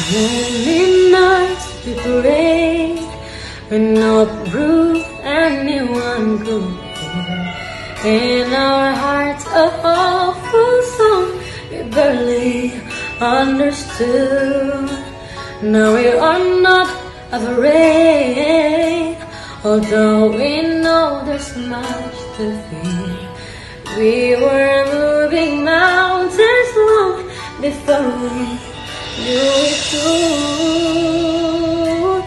Many nights we prayed with no proof anyone could hear. In our hearts a hopeful song we barely understood. Now we are not afraid, although we know there's much to fear. We were moving mountains long before we knew it could.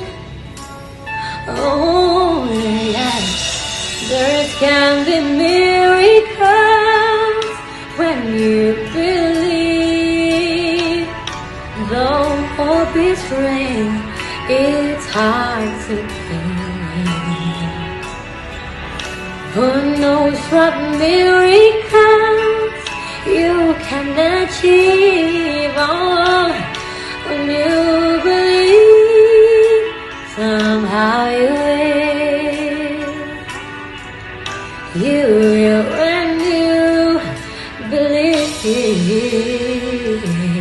Oh yes, there can be miracles when you believe. Though hope is rare, it's hard to believe. Who knows what miracles you can achieve? Oh, when you believe, somehow you will. You will when you believe.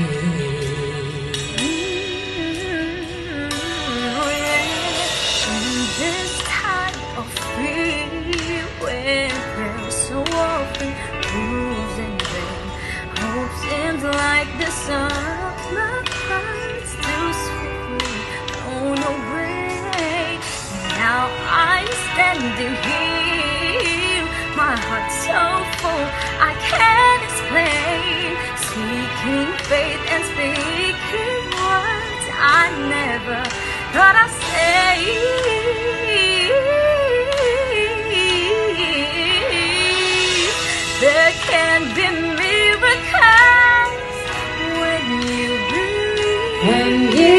This type of fear when prayer so often proves in vain. Hope seems like the sun of my heart still swiftly, no break. Now I'm standing here, my heart so full I can't explain. Seeking faith and speaking words I never thought I'd say. There can be miracles when you believe. When you